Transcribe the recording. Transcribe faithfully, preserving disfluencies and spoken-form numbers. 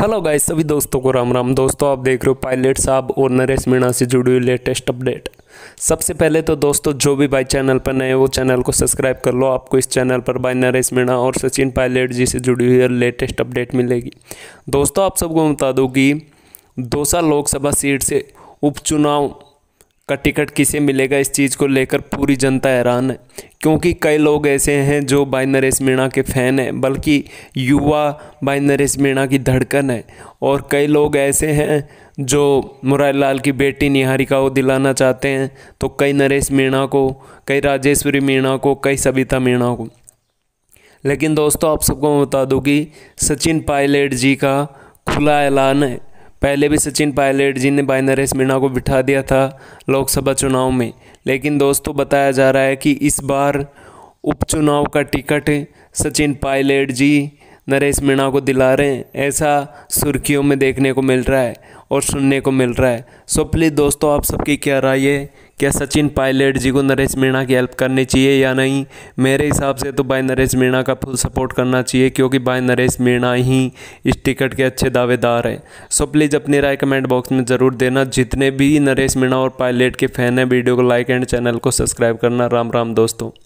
Hello guys, सभी दोस्तों को राम राम। दोस्तों, आप देख रहे हो पायलट साहब और नरेश मीणा से जुड़ी हुई लेटेस्ट अपडेट। सबसे पहले तो दोस्तों, जो भी भाई चैनल पर नए वो चैनल को सब्सक्राइब कर लो। आपको इस चैनल पर भाई नरेश मीणा और सचिन पायलट जी से जुड़ी हुई लेटेस्ट अपडेट मिलेगी। दोस्तों, आप सबको बता दूं कि दौसा लोकसभा सीट से उपचुनाव का टिकट किसे मिलेगा, इस चीज़ को लेकर पूरी जनता हैरान है। क्योंकि कई लोग ऐसे हैं जो भाई नरेश मीणा के फ़ैन हैं, बल्कि युवा भाई नरेश मीणा की धड़कन है। और कई लोग ऐसे हैं जो मुरारी लाल की बेटी निहारिका को दिलाना चाहते हैं, तो कई नरेश मीणा को, कई राजेश्वरी मीणा को, कई सविता मीणा को। लेकिन दोस्तों, आप सबको मैं बता दूं कि सचिन पायलट जी का खुला ऐलान है। पहले भी सचिन पायलट जी ने भाई नरेश मीणा को बिठा दिया था लोकसभा चुनाव में, लेकिन दोस्तों बताया जा रहा है कि इस बार उपचुनाव का टिकट सचिन पायलट जी नरेश मीणा को दिला रहे हैं। ऐसा सुर्खियों में देखने को मिल रहा है और सुनने को मिल रहा है। सो प्लीज़ दोस्तों, आप सबकी क्या राय है? क्या सचिन पायलट जी को नरेश मीणा की हेल्प करनी चाहिए या नहीं? मेरे हिसाब से तो भाई नरेश मीणा का फुल सपोर्ट करना चाहिए, क्योंकि भाई नरेश मीणा ही इस टिकट के अच्छे दावेदार हैं। सो प्लीज़ अपनी राय कमेंट बॉक्स में ज़रूर देना। जितने भी नरेश मीणा और पायलट के फ़ैन हैं, वीडियो को लाइक एंड चैनल को सब्सक्राइब करना। राम राम दोस्तों।